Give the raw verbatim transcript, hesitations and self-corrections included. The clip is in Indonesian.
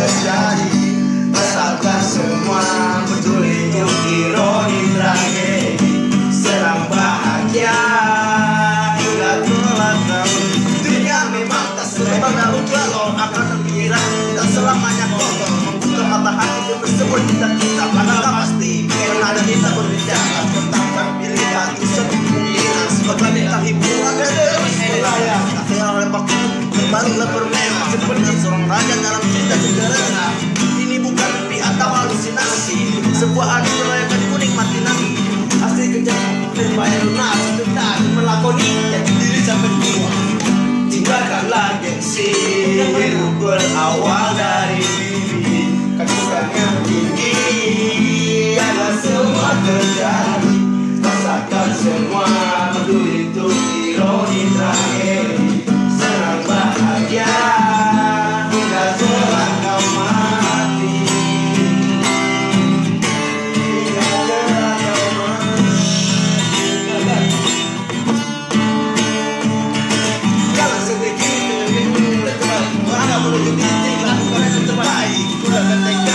terjadi. Rasakan semua peduli untuk ironi tragedi. Serang bahagia hingga telatang. Dunia memang tak sempurna walau akan terkira. Tak selamanya kotor. Membuka mata hati untuk bersebut cita-cita. Padahal pasti pernah ada kita berbicara tentang pilihan usaha pemilihan sebagai bintang hiburan dan wilayah. Akhirnya oleh waktu terbarulah bermewah seperti seorang raja dalam cerita sederhana. Ini bukan mimpi atau halusinasi, sebuah adu merayakan kuning mati nanti. Asli kejadian berbayar lunas tentang melakoni jati diri sampai tua. Tinggalkanlah gengsi, hidup berawal dari diri. Kekuatan yang tinggi adalah semua terjadi. Rasakan semua peduli untuk ironi tragedi. Senang bahagia hingga telah kau mati. Hingga telah kau mati. Jangan sedikit dengan terbaik. Warna menuju titik lakukan yang terbaik. Kuda ketek